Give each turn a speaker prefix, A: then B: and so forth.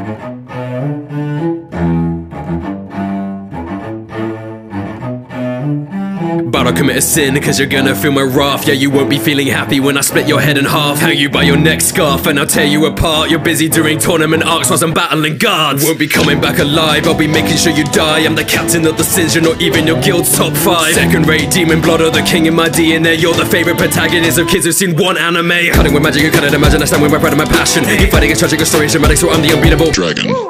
A: But I'll commit a sin, cause you're gonna feel my wrath. Yeah, you won't be feeling happy when I split your head in half. Hang you by your neck scarf and I'll tear you apart. You're busy doing tournament arcs whilst I'm battling guards. Won't be coming back alive, I'll be making sure you die. I'm the captain of the sins, you're not even your guild's top 5. Second rate demon blood or the king in my DNA. You're the favorite protagonist of kids who've seen one anime. Cutting with magic, you cannot imagine I stand with my pride and my passion. You fighting against tragic stories, dramatic, so I'm the unbeatable dragon.